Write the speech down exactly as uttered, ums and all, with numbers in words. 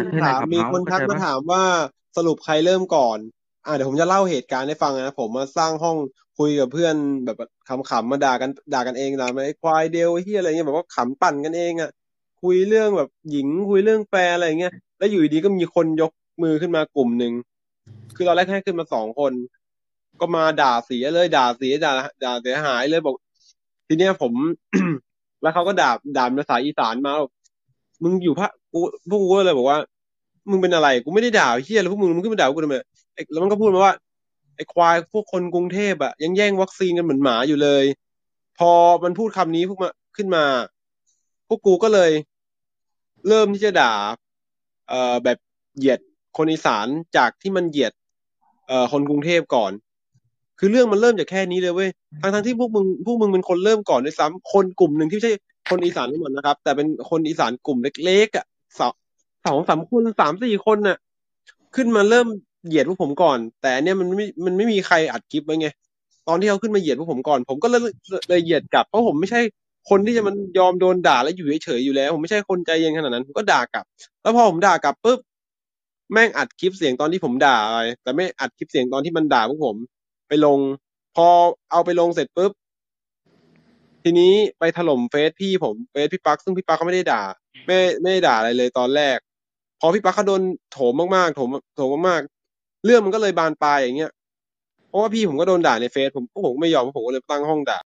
ที่ในถามมีขับเฮาคนทักมาส์เข้าใจปะถามว่าสรุปใครเริ่มก่อนอ่าเดี๋ยวผมจะเล่าเหตุการณ์ให้ฟังนะผมมาสร้างห้องคุยกับเพื่อนแบบขำๆมาด่ากันด่ากันเองด่าไอ้ควายเดียวไอ้เฮียอะไรเงี้ยแบบว่าขำปั่นกันเองอ่ะคุยเรื่องแบบหญิงคุยเรื่องแฟนอะไรเงี้ยแล้วอยู่ดีๆก็มีคนยกมือขึ้นมากลุ่มหนึ่งคือตอนแรกให้ขึ้นมาสองคนก็มาด่าเสียเลยด่าเสียด่าด่าเสียหายเลยบอกทีเนี้ยผม แล้วเขาก็ด่าด่าเป็นภาษาอีสานมาบอกมึงอยู่ภาคกูพวกกูก็เลยบอกว่ามึงเป็นอะไรกูไม่ได้ด่าเฮียแล้วพวกมึงมึงขึ้นมาด่ากูทำไมไอ้แล้วมันก็พูดมาว่าไอ้ควายพวกคนกรุงเทพอะยังแย่งวัคซีนกันเหมือนหมาอยู่เลยพอมันพูดคำนี้พวกมาขึ้นมาพวกกูก็เลยเริ่มที่จะด่าเอ่อแบบเหยียดคนอีสานจากที่มันเหยียดเอ่อคนกรุงเทพก่อนคือเรื่องมันเริ่มจากแค่นี้เลยเว้ยทั้งทั้งที่พวกมึงพวกมึงเป็นคนเริ่มก่อนด้วยซ้ำคนกลุ่มหนึ่งที่ไม่ใช่คนอีสานทั้งหมดนะครับแต่เป็นคนอีสานกลุ่มเล็กๆอ่ะสองสองสามคนสามสี่คนน่ะขึ้นมาเริ่มเหยียดพวกผมก่อนแต่อันเนี้ยมันไม่มันไม่มีใครอัดคลิปไว้ไงตอนที่เขาขึ้นมาเหยียดพวกผมก่อนผมก็เลยเลยเหยียดกลับเพราะผมไม่ใช่คนที่จะมันยอมโดนด่าแล้วอยู่เฉยๆอยู่แล้วผมไม่ใช่คนใจเย็นขนาดนั้นผมก็ด่ากลับ แล้วพอผมด่ากลับปุ๊บแม่งอัดคลิปเสียงตอนที่ผมด่าไปแต่ไม่อัดคลิปเสียงตอนที่มันด่าพวกผมไปลงพอเอาไปลงเสร็จปุ๊บทีนี้ไปถล่มเฟซพี่ผมเฟซพี่ปักซึ่งพี่ปักเขาไม่ได้ด่าไม่ไม่ได้ด่าอะไรเลยตอนแรกพอพี่ปักเขาโดนโถมมากๆโถมโถมมากๆเรื่องมันก็เลยบานปลายอย่างเงี้ยเพราะว่าพี่ผมก็โดนด่าในเฟซผมพวกผมก็ไม่ยอมผมก็เลยตั้งห้องด่า